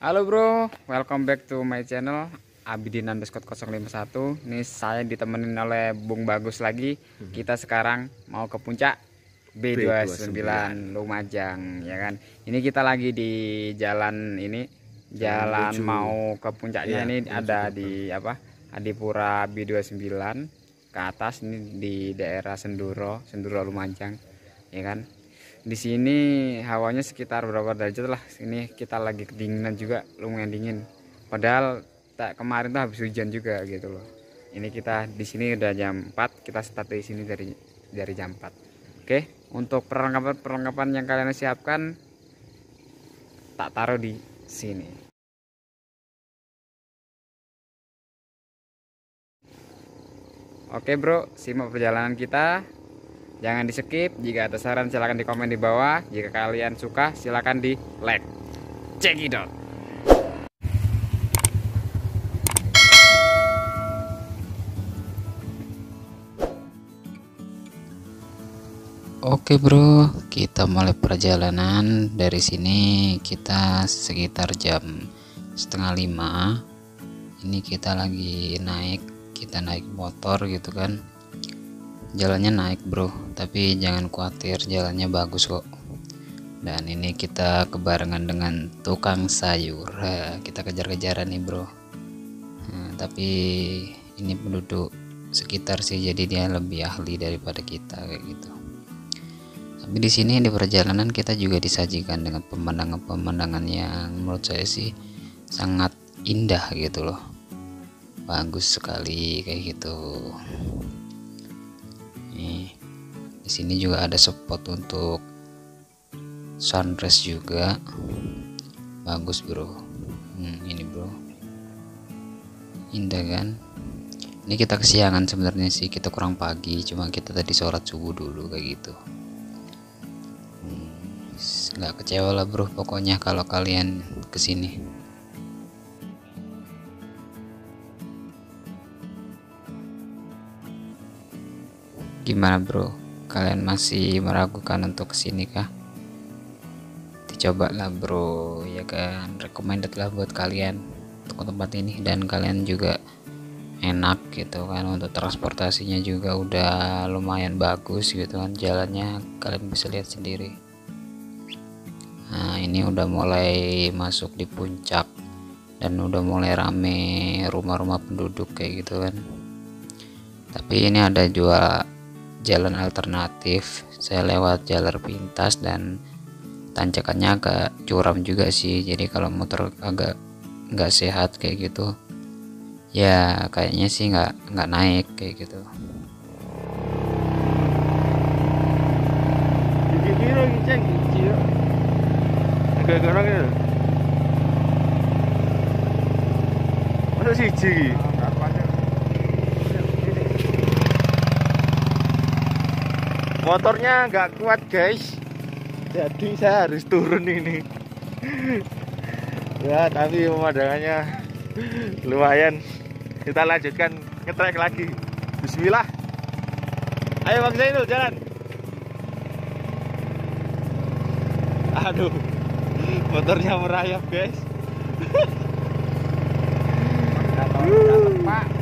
Halo bro, welcome back to my channel Abidin_051. Ini saya ditemenin oleh Bung Bagus lagi. Kita sekarang mau ke puncak B29 Lumajang, ya kan. Ini kita lagi di jalan ini, jalan mau ke puncaknya. Ini ada di apa? Adipura B29 ke atas, ini di daerah Senduro Lumajang, ya kan. Di sini hawanya sekitar berapa derajat lah. Ini kita lagi kedinginan juga, lumayan dingin. Padahal kemarin tuh habis hujan juga gitu loh. Ini kita di sini udah jam 4, kita start di sini dari jam 4. Oke, untuk perlengkapan yang kalian siapkan tak taruh di sini. Oke bro, simak perjalanan kita. Jangan di skip. Jika ada saran silahkan di komen di bawah. Jika kalian suka silahkan di like. Check it out. Oke bro, kita mulai perjalanan. Dari sini kita sekitar jam setengah 5. Ini kita lagi kita naik motor gitu kan. Jalannya naik bro, tapi jangan khawatir, jalannya bagus kok. Dan ini kita kebarengan dengan tukang sayur. Kita kejar-kejaran nih bro. Tapi ini penduduk sekitar sih, jadi dia lebih ahli daripada kita kayak gitu. Tapi di sini di perjalanan kita juga disajikan dengan pemandangan-pemandangan yang menurut saya sih sangat indah gitu loh. Bagus sekali kayak gitu. Di sini juga ada spot untuk sunrise juga, bagus bro. Ini bro, indah kan. Ini kita kesiangan sebenarnya sih, kita kurang pagi, cuma kita tadi sholat subuh dulu kayak gitu. Nggak kecewa lah bro, pokoknya kalau kalian kesini. Gimana bro, kalian masih meragukan untuk kesini kah? Dicoba lah bro, ya kan, recommended lah buat kalian untuk tempat ini. Dan kalian juga enak gitu kan, untuk transportasinya juga udah lumayan bagus gitu kan, jalannya kalian bisa lihat sendiri. Nah ini udah mulai masuk di puncak dan udah mulai rame rumah-rumah penduduk kayak gitu kan. Tapi ini ada jual jalan alternatif, saya lewat jalur pintas dan tanjakannya agak curam juga sih, jadi kalau motor agak nggak sehat kayak gitu ya, kayaknya sih nggak naik kayak gitu. Motornya nggak kuat guys, jadi saya harus turun ini. Ya tapi pemandangannya lumayan. Kita lanjutkan ngetrek lagi. Bismillah. Ayo Bang Zainul jalan. Aduh, motornya merayap guys. Pak,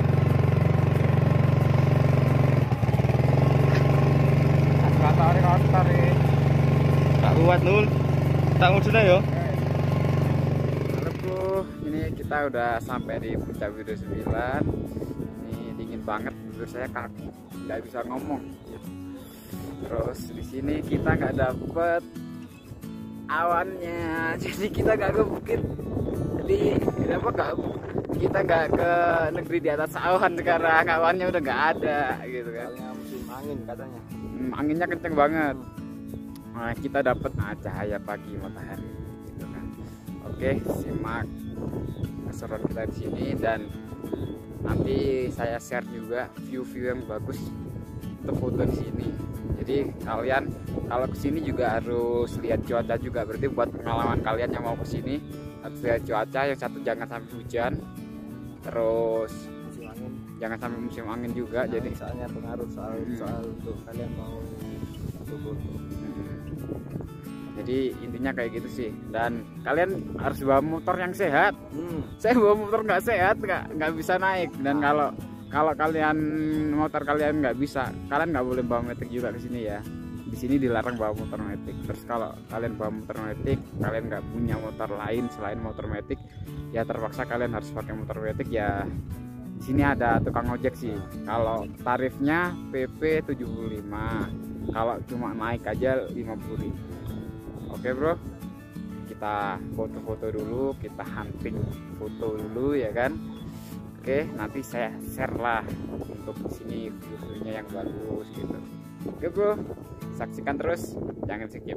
Gak kuat Nul. Tak sudah yo. halo bro, ini kita udah sampai di puncak B29. Ini dingin banget, menurut saya kaki nggak bisa ngomong. Terus di sini kita nggak dapet awannya, jadi kita nggak ke bukit. Jadi kita nggak ke negeri di atas awan sekarang, awannya udah nggak ada gitu kan. Musim angin katanya. Anginnya kenceng banget. Nah, kita dapat cahaya pagi matahari gitu kan. Oke, simak keseruan kita di sini, dan nanti saya share juga view-view yang bagus untuk foto di sini. Jadi kalian kalau kesini juga harus lihat cuaca juga, berarti buat pengalaman kalian yang mau kesini harus lihat cuaca. Yang satu jangan sampai hujan, terus Musim angin. jangan sampai musim angin juga. Jadi Soalnya pengaruh soal untuk kalian mau foto. Jadi intinya kayak gitu sih. Dan kalian harus bawa motor yang sehat. Saya bawa motor nggak sehat, nggak bisa naik. Dan kalau kalian motor kalian nggak bisa, kalian nggak boleh bawa metik juga ke sini ya. Di sini dilarang bawa motor metik. Terus kalau kalian bawa motor metik, kalian nggak punya motor lain selain motor metik, ya terpaksa kalian harus pakai motor metik ya. Di sini ada tukang ojek sih. Kalau tarifnya PP 75, kalau cuma naik aja 50.000. Oke bro, kita foto-foto dulu, kita hunting foto dulu ya kan. Oke, nanti saya share lah untuk sini view-nya yang bagus gitu. Oke bro, saksikan terus, jangan skip.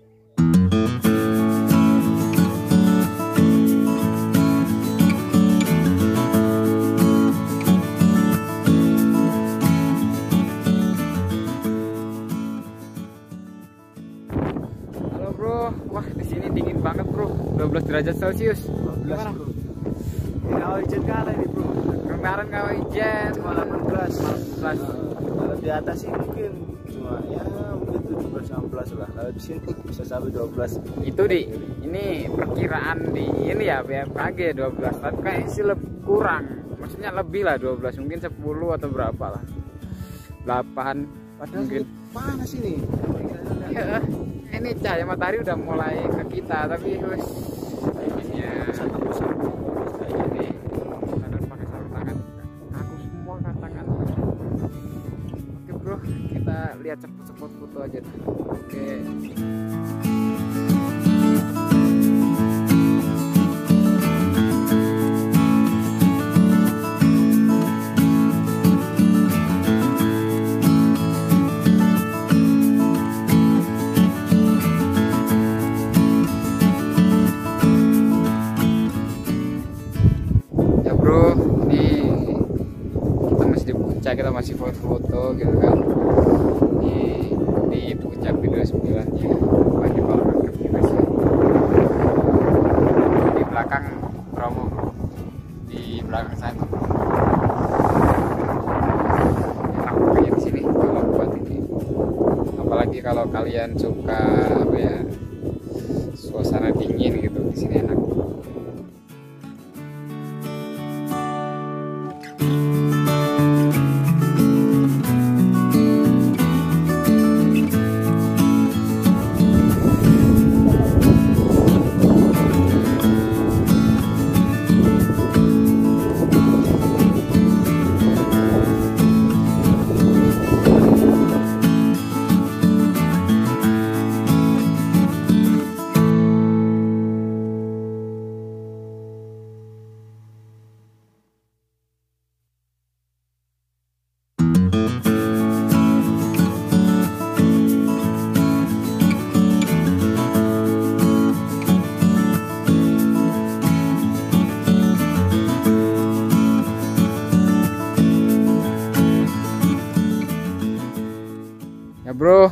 Wah, di sini dingin banget, Bro. 12 derajat Celcius. Gimana? Kau izin kali nih bro. Kemarin kau izin Cuma 18. 18. Kalau di atas sih mungkin cuma ya mungkin 17-18 lah. Kalau di sini bisa sampai 12. Itu ini perkiraan di ini ya BMKG 12. Tapi kayaknya sih lebih kurang. Maksudnya lebih lah 12, mungkin 10 atau berapa lah. 8. Padahal mungkin panas ini. ya, ini cahaya matahari udah mulai ke kita, tapi wes ya ini harus pakai sarung tangan. Aku semua kan tangan. Oke bro, kita lihat cepet-cepet foto aja. Oke. Kita masih foto-foto gitu kan di puncak video 9-nya. Banyak kalau nangkep juga sih di belakang Bromo, di belakang sana enak pokoknya di sini kalau buat ini, apalagi kalau kalian suka apa ya, suasana dingin gitu, di sini enak. Bro,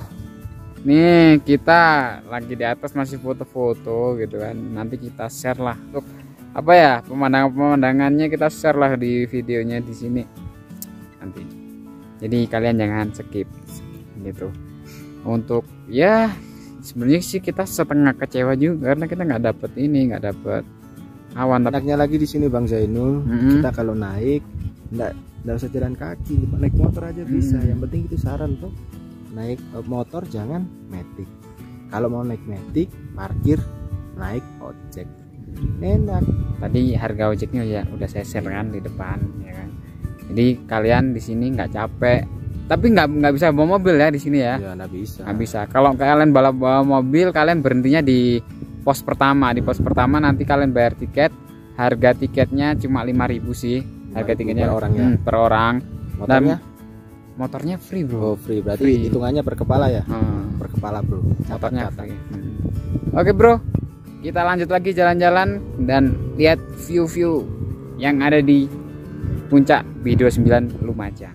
nih kita lagi di atas masih foto-foto gitu kan. Nanti kita share lah untuk apa ya, pemandangannya kita share lah di videonya di sini nanti. Jadi kalian jangan skip gitu. Untuk ya sebenarnya sih kita setengah kecewa juga karena kita nggak dapet ini, nggak dapet awan. Enaknya lagi di sini Bang Zainul, kita kalau naik nggak usah jalan kaki, naik motor aja bisa. Yang penting itu saran tuh, naik motor jangan metik. Kalau mau naik metik, parkir, naik ojek, enak. Tadi harga ojeknya ya udah saya share kan di depan ya kan. Jadi kalian di sini nggak capek, tapi nggak bisa bawa mobil ya di sini ya. Ya nggak bisa. Nggak bisa. Kalau kalian bawa mobil, kalian berhentinya di pos pertama. Di pos pertama nanti kalian bayar tiket. Harga tiketnya cuma 5.000 sih. Harga tiketnya per orang ya. Per orang. Motornya? Dan motornya free bro. Oh free, berarti hitungannya per kepala ya? Per kepala bro. Motornya free. Oke bro, kita lanjut lagi jalan-jalan dan lihat view-view yang ada di puncak B29 Lumajang.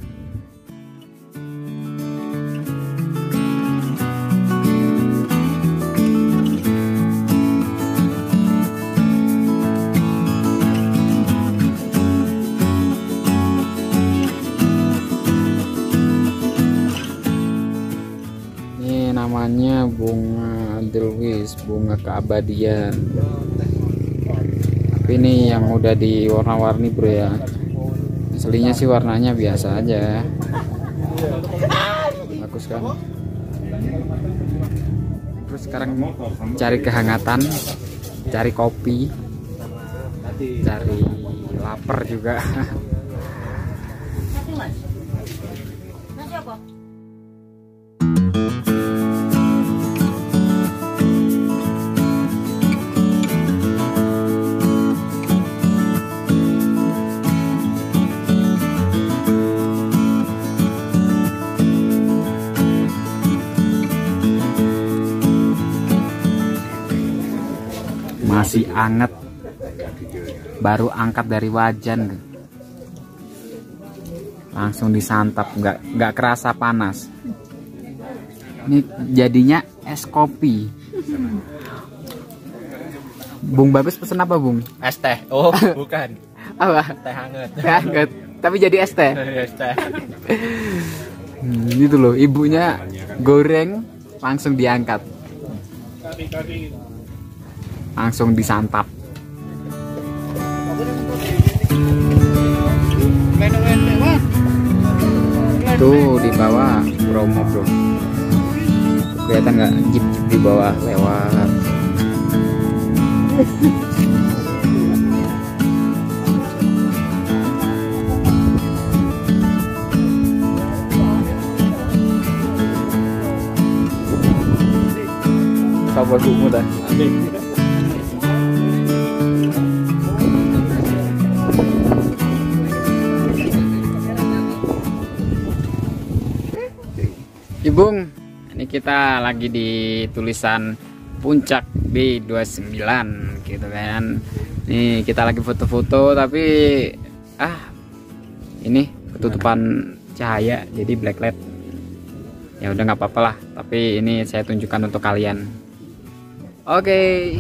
Namanya bunga Edelweiss, bunga keabadian. Tapi ini yang udah diwarna-warni bro ya. Aslinya sih warnanya biasa aja. Bagus kan. Terus sekarang cari kehangatan, cari kopi, cari lapar juga. Masih anget, baru angkat dari wajan, langsung disantap, nggak kerasa panas. Ini jadinya es kopi. Bung Bagus pesen apa Bung? Es teh. Oh bukan. Apa? Teh hangat. Teh hangat. Tapi jadi es teh. Es teh. Gitu loh, ibunya goreng langsung diangkat, langsung disantap. Tuh di bawah Bromo bro, kelihatan nggak jeep di bawah lewat. Kabar bumu dah. Bung, ini kita lagi di tulisan Puncak B29 gitu kan. Nih kita lagi foto-foto tapi ini ketutupan cahaya jadi blacklight. Ya udah nggak apa-apa lah, tapi ini saya tunjukkan untuk kalian. Oke.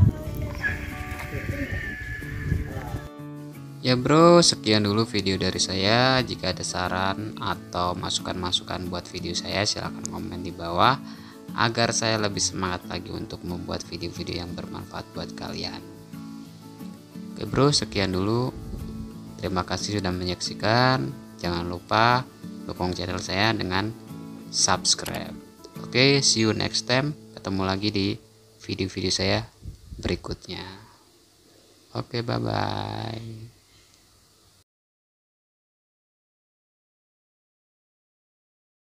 Ya bro, sekian dulu video dari saya. Jika ada saran atau masukan-masukan buat video saya, silahkan komen di bawah agar saya lebih semangat lagi untuk membuat video-video yang bermanfaat buat kalian. Oke bro, sekian dulu. Terima kasih sudah menyaksikan. Jangan lupa dukung channel saya dengan subscribe. Oke, see you next time. Ketemu lagi di video-video saya berikutnya. Oke, bye-bye.